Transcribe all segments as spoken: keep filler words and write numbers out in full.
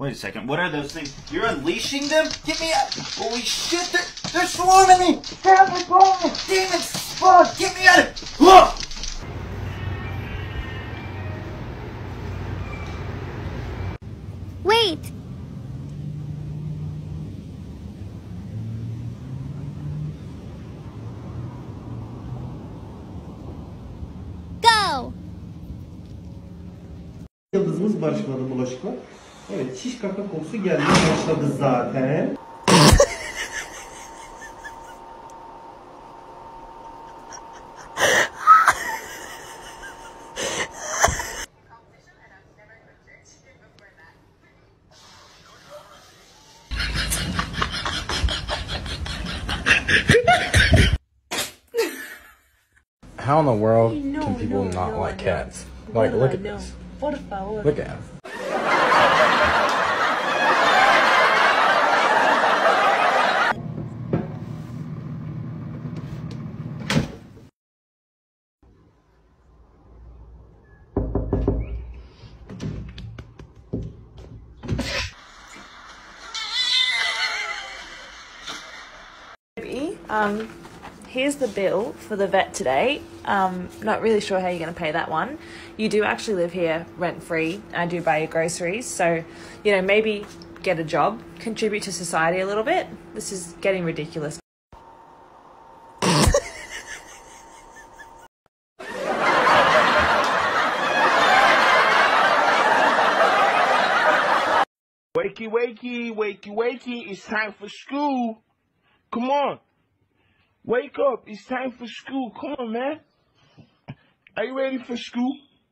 Wait a second, what are those things? You're unleashing them? Get me out! Holy shit, they're, they're swarming me! Help me, Paul! Demons spawn! Get me out of it! Whoa! Wait! Go! Yıldızımız barışmadı bulaşıkla. Evet, şiş kaka kokusu gelmeye başladı zaten. How in the world can people not like cats? Like, look at this. Look at him. Um, here's the bill for the vet today. Um, not really sure how you're going to pay that one. You do actually live here rent-free. I do buy your groceries. So, you know, maybe get a job, contribute to society a little bit. This is getting ridiculous. Wakey, wakey, wakey, wakey, it's time for school. Come on. Wake up, it's time for school. Come on, man. Are you ready for school?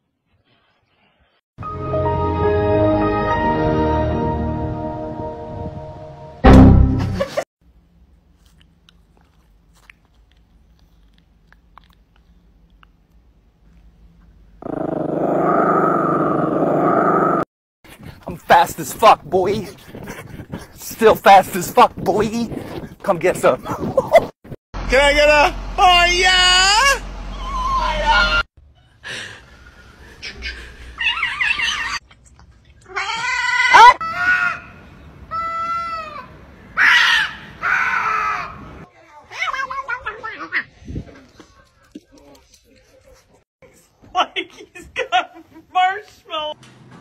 I'm fast as fuck, boy. Still fast as fuck, boy. Come get some. Can I get a, oh yeah? Oh yeah. Like he's got marshmallow!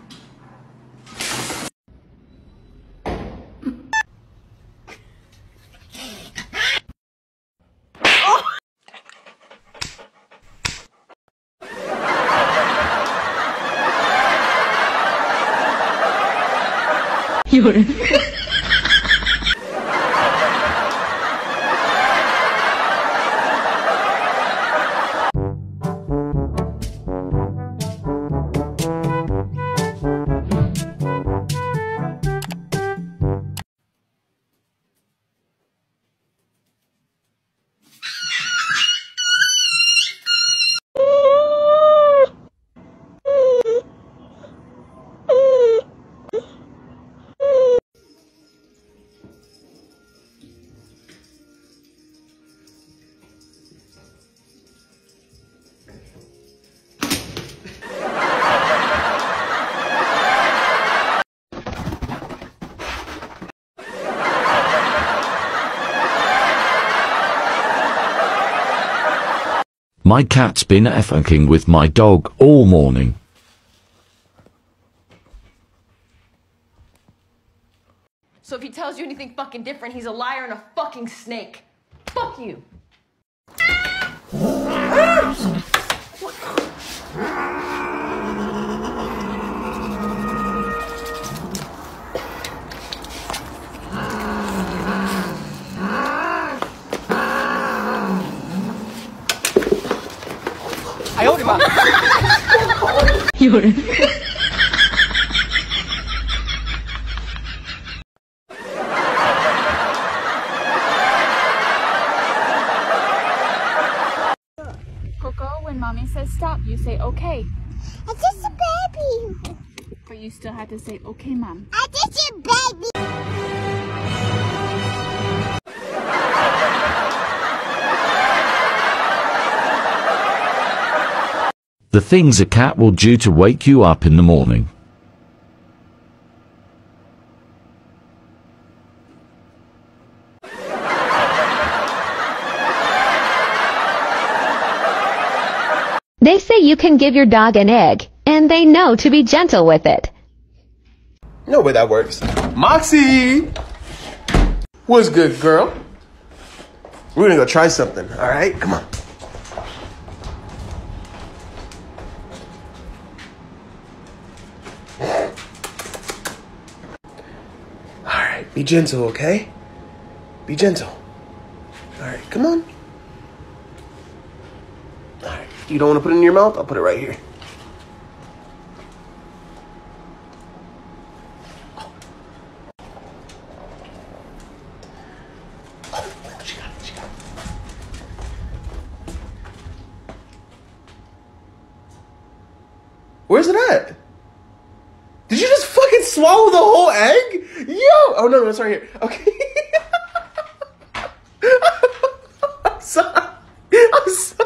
My cat's been fucking with my dog all morning. So if he tells you anything fucking different, he's a liar and a fucking snake. Fuck you. Coco, when mommy says stop, you say okay. It's just a baby. But you still have to say okay, mom. I just a baby. The things a cat will do to wake you up in the morning. They say you can give your dog an egg, and they know to be gentle with it. No way that works. Moxie! What's good, girl? We're gonna go try something, alright? Come on. Alright, be gentle, okay? Be gentle. Alright, come on. Alright, you don't want to put it in your mouth? I'll put it right here. Where's it at? Did you just fucking swallow the whole egg? Yo! Oh, no, no, it's right here. Okay. I'm sorry. I'm sorry.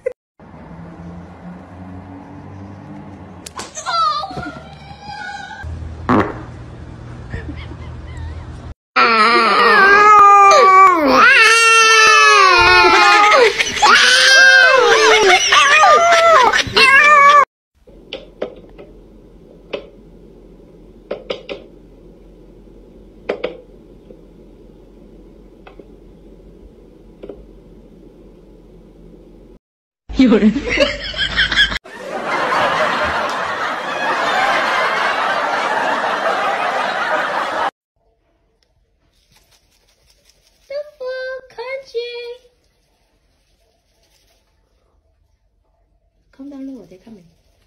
Calm down, Lord, they're coming.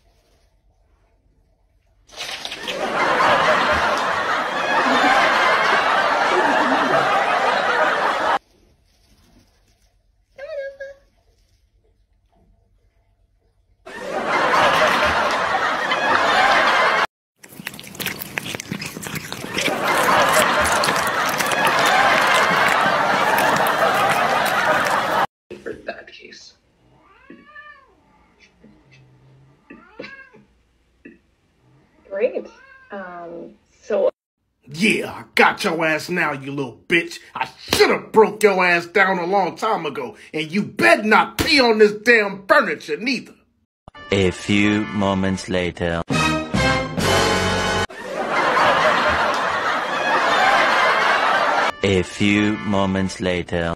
For that case. Great. Um, so... Yeah, I got your ass now, you little bitch. I should have broke your ass down a long time ago, and you better not pee on this damn furniture, neither. A few moments later. A few moments later.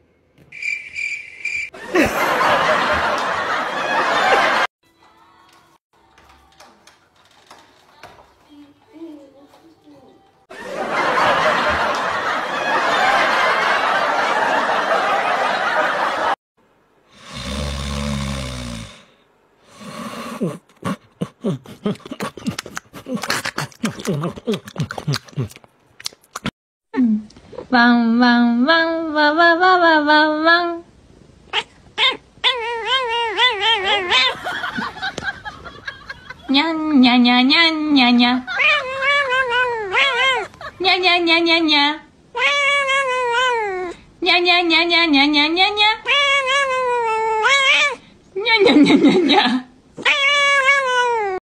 Vang vang vang vang vang vang vang vang. Nya nya nya nya nya nya. Nya nya nya nya nya. Nya nya nya nya nya nya nya nya. Nya nya nya nya nya.